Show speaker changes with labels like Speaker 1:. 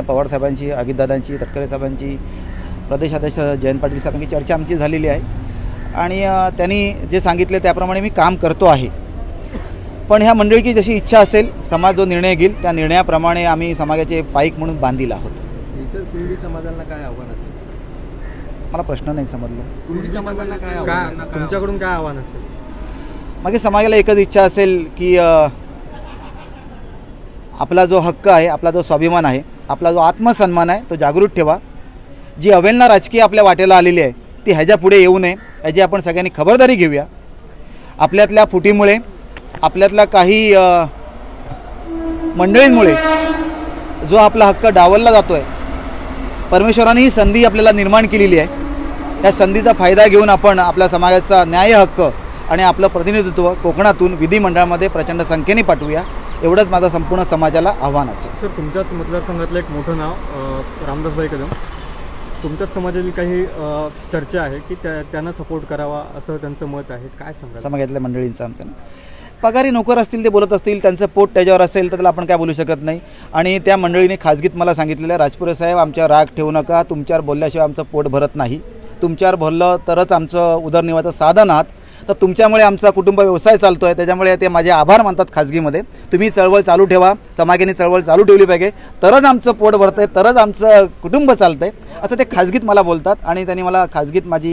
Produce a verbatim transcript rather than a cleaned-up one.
Speaker 1: पवार साहेबांची, अजितदादांची, तटकरे साहेबांची, प्रदेशाध्यक्ष जयंत पाटील साहेबांची चर्चा आमची झालेली आहे आणि त्यांनी जे सांगितले त्याप्रमाणे मी काम करतो आहे। पण ह्या मंडळीची जशी इच्छा असेल, समाज जो निर्णय घेईल त्या निर्णयाप्रमाणे आम्ही समाजाचे पाईक म्हणून बांधील आहोत।
Speaker 2: इतर कुणबी समाजाला काय आव्हान असेल?
Speaker 1: मला प्रश्न नाही समजला।
Speaker 2: कुणबी समाजाला काय आव्हान,
Speaker 3: तुमच्याकडून काय आव्हान असेल?
Speaker 1: माझ्या समाजाला एकच इच्छा असेल की आपला जो हक्क आहे, आपला जो स्वाभिमान आहे, आपला जो आत्मसन्मान आहे तो जागृत ठेवा। जी अवेलना राजकीय आपल्या वाटेला आलेली आहे ती ह्याच्या पुढे येऊ नये याची आपण सगळ्यांनी खबरदारी घेऊया। आपल्यातल्या फुटीमुळे, आपल्यातल्या काही मंडळींमुळे जो आपला हक्क डावलला जातो आहे, परमेश्वराने ही संधी आपल्याला निर्माण केलेली आहे। या संधीचा फायदा घेऊन आपण आपल्या समाजाचा न्याय हक्क आणि आपलं प्रतिनिधित्व कोकणातून विधिमंडळामध्ये प्रचंड संख्येने पाठवूया, एवढंच माझा संपूर्ण समाजाला आव्हान असेल।
Speaker 3: सर, तुमच्याच मतदारसंघातलं एक मोठं नाव रामदासभाई कदम, तुमच्याच समाजातील काही चर्चा आहे की त्या त्यांना सपोर्ट करावा असं त्यांचं मत आहे, काय सांगा?
Speaker 1: समाजातल्या मंडळींचं आमचं पगारी नोकर असतील, ते बोलत असतील, त्यांचं पोट त्याच्यावर असेल तर त्याला आपण काय बोलू शकत नाही। आणि त्या मंडळीने खाजगीत मला सांगितलेलं आहे, राजपुरे साहेब आमच्यावर राग ठेवू नका, तुमच्यावर बोलल्याशिवाय आमचं पोट भरत नाही, तुमच्यावर बोललं तरच आमचं उदरनिर्वाहाचं साधन आहात, तर तुमच्यामुळे आमचा कुटुंब व्यवसाय चालतो आहे, त्याच्यामुळे ते माझे आभार मानतात खाजगीमध्ये। तुम्ही चळवळ चालू ठेवा, समाजाने चळवळ चालू ठेवली पाहिजे, तरच आमचं पोट भरतं आहे, तरच आमचं कुटुंब चालतं आहे, असं ते खाजगीत मला बोलतात। आणि त्यांनी मला खाजगीत माझी